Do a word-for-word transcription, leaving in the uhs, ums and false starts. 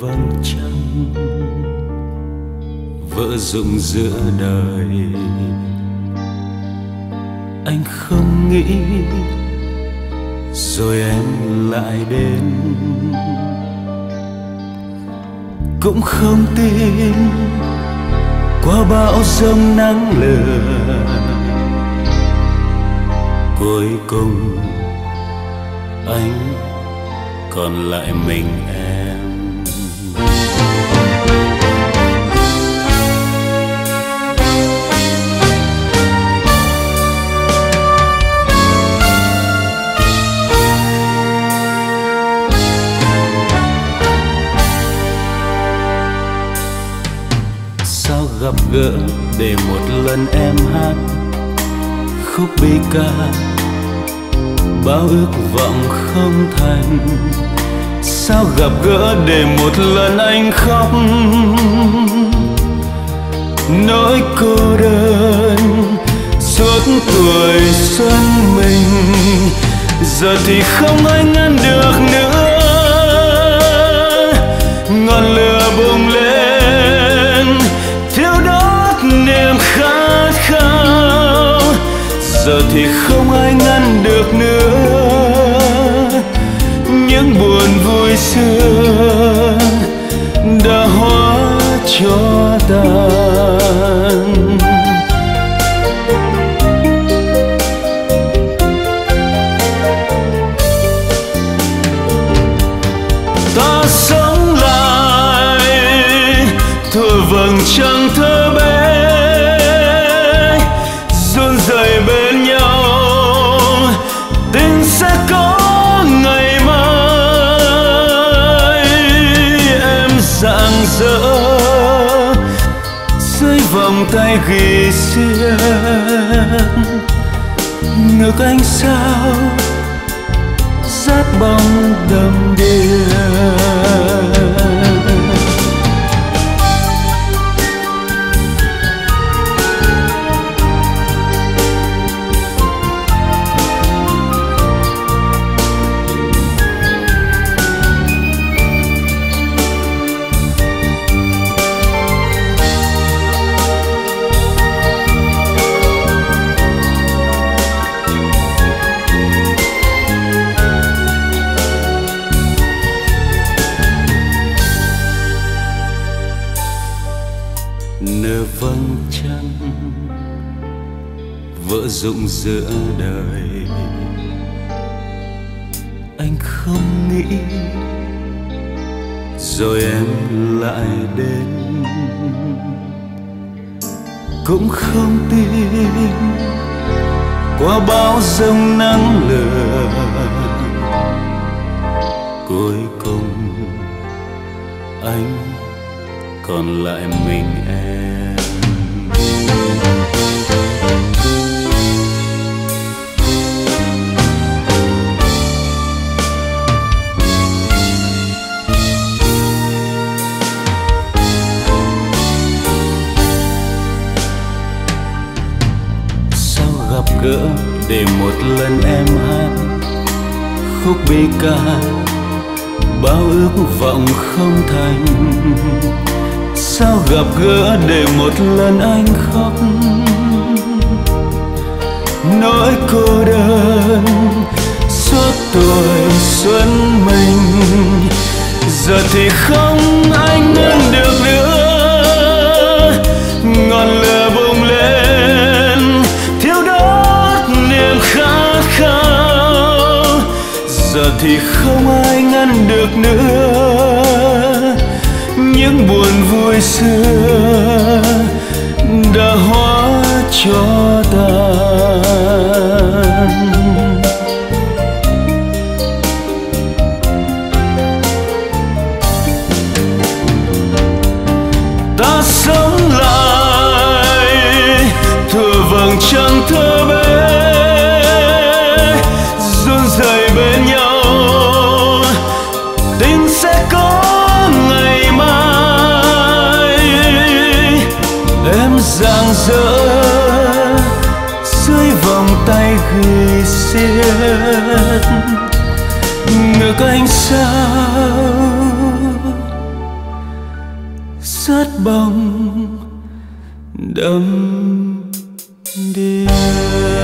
vầng trăng vỡ rụng giữa đời. Anh không nghĩ rồi em lại đến, cũng không tin qua bão giông nắng lửa. Cuối cùng anh còn lại mình em. Sao gặp gỡ để một lần em hát khúc bi ca, bao ước vọng không thành. Sao gặp gỡ để một lần anh khóc nỗi cô đơn suốt tuổi xuân mình. Giờ thì không ai ngăn được nữa, ngọn lửa bùng lên thiêu đốt niềm khát khao. Giờ thì không ai ngăn được nữa, những buồn vui xưa đã hóa cho tàn. Ta sống lại thuở vầng trăng thơ bé, run rẩy bên nhau, tình sẽ có ngày mai. Em rạng rỡ dưới vòng tay ghi xiết, ngược ánh sao rát bóng đầm đìa. Nở vầng trăng vỡ rụng giữa đời. Anh không nghĩ rồi em lại đến, cũng không tin qua bão giông nắng lửa. Cuối cùng anh còn lại mình em. Sao gặp gỡ để một lần em hát khúc bi ca, bao ước vọng không thành. Sao gặp gỡ để một lần anh khóc nỗi cô đơn suốt tuổi xuân mình. Giờ thì không anh ngăn được nữa, ngọn lửa bùng lên thiêu đốt niềm khát khao. Giờ thì không ai ngăn được nữa, những buồn vui xưa đã hóa cho tàn. Ta sống lại thuở vầng trăng thơ bé, run rẩy bên nhau, tình sẽ có ngày mai. Em rạng rỡ dưới vòng tay ghi xiết, ngược ánh sao rất bồng đậm đìa.